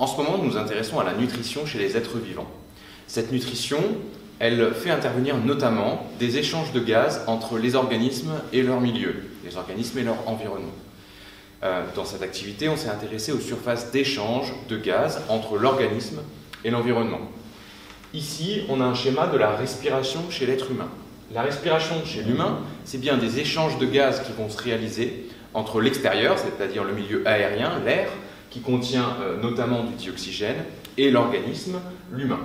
En ce moment, nous nous intéressons à la nutrition chez les êtres vivants. Cette nutrition, elle fait intervenir notamment des échanges de gaz entre les organismes et leur milieu, les organismes et leur environnement. Dans cette activité, on s'est intéressé aux surfaces d'échange de gaz entre l'organisme et l'environnement. Ici, on a un schéma de la respiration chez l'être humain. La respiration chez l'humain, c'est bien des échanges de gaz qui vont se réaliser entre l'extérieur, c'est-à-dire le milieu aérien, l'air, qui contient notamment du dioxygène, et l'organisme, l'humain.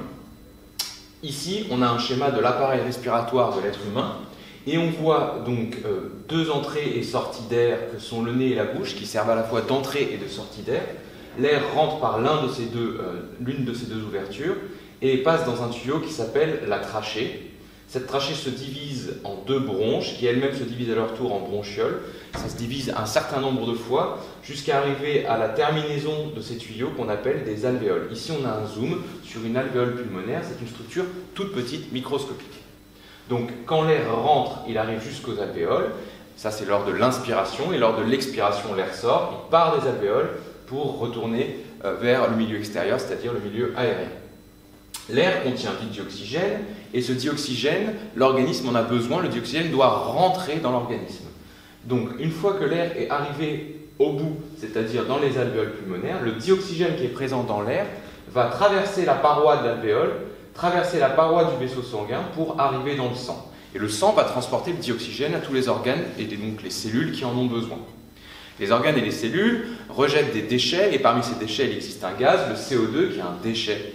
Ici, on a un schéma de l'appareil respiratoire de l'être humain, et on voit donc deux entrées et sorties d'air, que sont le nez et la bouche, qui servent à la fois d'entrée et de sortie d'air. L'air rentre par l'une de ces deux ouvertures, et passe dans un tuyau qui s'appelle la trachée. Cette trachée se divise en deux bronches, qui elles-mêmes se divisent à leur tour en bronchioles. Ça se divise un certain nombre de fois, jusqu'à arriver à la terminaison de ces tuyaux qu'on appelle des alvéoles. Ici, on a un zoom sur une alvéole pulmonaire. C'est une structure toute petite, microscopique. Donc, quand l'air rentre, il arrive jusqu'aux alvéoles. Ça, c'est lors de l'inspiration. Et lors de l'expiration, l'air sort. Il part des alvéoles pour retourner vers le milieu extérieur, c'est-à-dire le milieu aérien. L'air contient du dioxygène, et ce dioxygène, l'organisme en a besoin, le dioxygène doit rentrer dans l'organisme. Donc, une fois que l'air est arrivé au bout, c'est-à-dire dans les alvéoles pulmonaires, le dioxygène qui est présent dans l'air va traverser la paroi de l'alvéole, traverser la paroi du vaisseau sanguin pour arriver dans le sang. Et le sang va transporter le dioxygène à tous les organes et donc les cellules qui en ont besoin. Les organes et les cellules rejettent des déchets, et parmi ces déchets, il existe un gaz, le CO2, qui est un déchet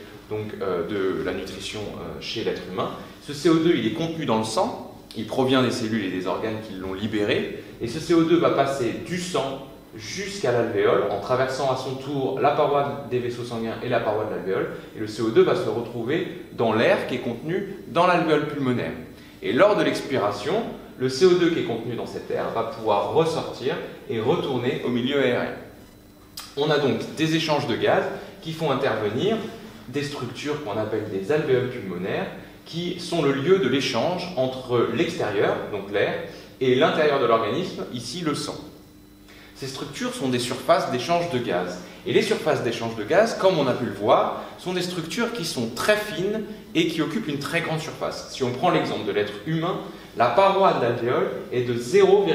de la nutrition chez l'être humain. Ce CO2, il est contenu dans le sang, il provient des cellules et des organes qui l'ont libéré, et ce CO2 va passer du sang jusqu'à l'alvéole, en traversant à son tour la paroi des vaisseaux sanguins et la paroi de l'alvéole, et le CO2 va se retrouver dans l'air qui est contenu dans l'alvéole pulmonaire. Et lors de l'expiration, le CO2 qui est contenu dans cet air va pouvoir ressortir et retourner au milieu aérien. On a donc des échanges de gaz qui font intervenir des structures qu'on appelle des alvéoles pulmonaires, qui sont le lieu de l'échange entre l'extérieur, donc l'air, et l'intérieur de l'organisme, ici le sang. Ces structures sont des surfaces d'échange de gaz. Et les surfaces d'échange de gaz, comme on a pu le voir, sont des structures qui sont très fines et qui occupent une très grande surface. Si on prend l'exemple de l'être humain, la paroi de l'alvéole est de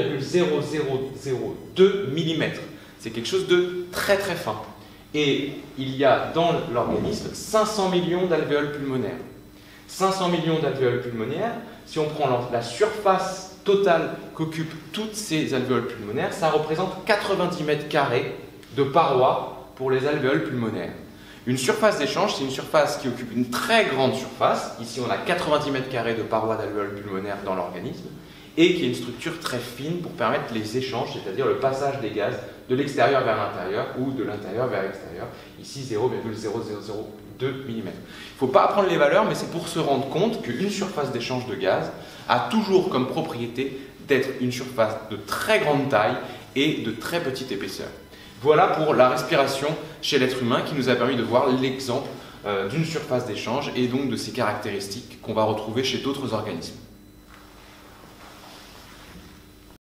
0,0002 mm. C'est quelque chose de très très fin. Et il y a dans l'organisme 500 millions d'alvéoles pulmonaires. 500 millions d'alvéoles pulmonaires, si on prend la surface totale qu'occupent toutes ces alvéoles pulmonaires, ça représente 90 mètres carrés de parois pour les alvéoles pulmonaires. Une surface d'échange, c'est une surface qui occupe une très grande surface. Ici, on a 90 mètres carrés de parois d'alvéoles pulmonaires dans l'organisme, et qui est une structure très fine pour permettre les échanges, c'est-à-dire le passage des gaz de l'extérieur vers l'intérieur ou de l'intérieur vers l'extérieur. Ici, 0,0002 mm. Il ne faut pas apprendre les valeurs, mais c'est pour se rendre compte qu'une surface d'échange de gaz a toujours comme propriété d'être une surface de très grande taille et de très petite épaisseur. Voilà pour la respiration chez l'être humain qui nous a permis de voir l'exemple d'une surface d'échange et donc de ses caractéristiques qu'on va retrouver chez d'autres organismes.